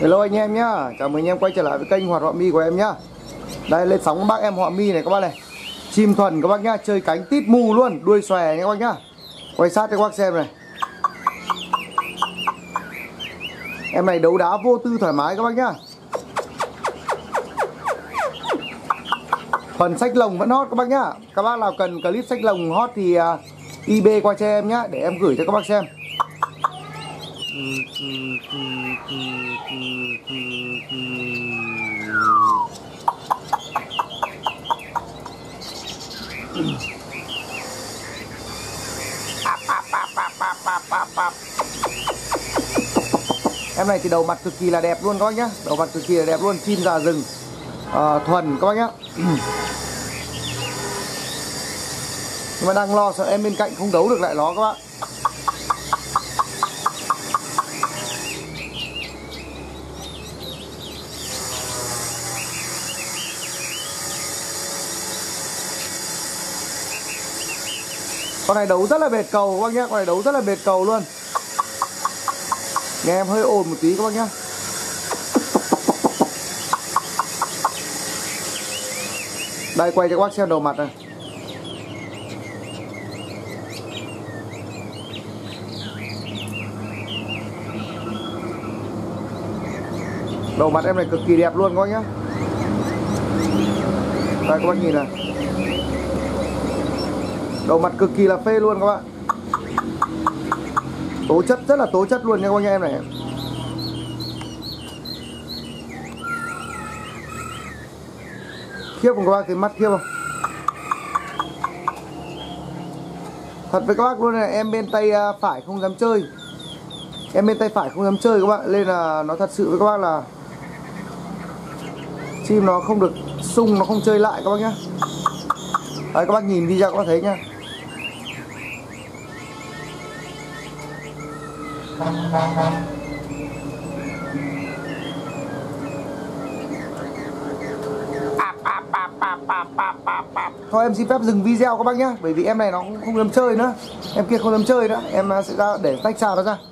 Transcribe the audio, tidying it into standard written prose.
Hello anh em nhá, chào mừng anh em quay trở lại với kênh Hoạt Họa Mi của em nhá. Đây lên sóng bác em Họa Mi này các bác này. Chim thuần các bác nhá, chơi cánh tít mù luôn, đuôi xòe các bác nhá. Quay sát cho các bác xem này. Em này đấu đá vô tư thoải mái các bác nhá. Phần sách lồng vẫn hot các bác nhá. Các bác nào cần clip sách lồng hot thì IB qua cho em nhá, để em gửi cho các bác xem. Em này thì đầu mặt cực kỳ là đẹp luôn các bác nhá. Đầu mặt cực kỳ là đẹp luôn, chim già rừng thuần các bác nhá. Nhưng mà đang lo sợ em bên cạnh không đấu được lại nó các bạn. Con này đấu rất là bệt cầu các bác nhá, con này đấu rất là bệt cầu luôn. Nghe em hơi ồn một tí các bác nhá. Đây quay cho các bác xem đầu mặt này. Đầu mặt em này cực kỳ đẹp luôn các bác nhá. Đây các bác nhìn này. Đầu mặt cực kỳ là phê luôn các bạn. Tố chất rất là tố chất luôn nha các bác em này. Khiếp không các bác, cái mắt khiếp không? Thật với các bác luôn này, em bên tay phải không dám chơi. Em bên tay phải không dám chơi các bạn. Nên là nó thật sự với các bác là chim nó không được sung, nó không chơi lại các bác nhá. Đấy các bác nhìn video các bác thấy nhá. Thôi em xin phép dừng video các bác nhá. Bởi vì em này nó cũng không dám chơi nữa. Em kia không dám chơi nữa. Em sẽ ra để tách xa nó ra.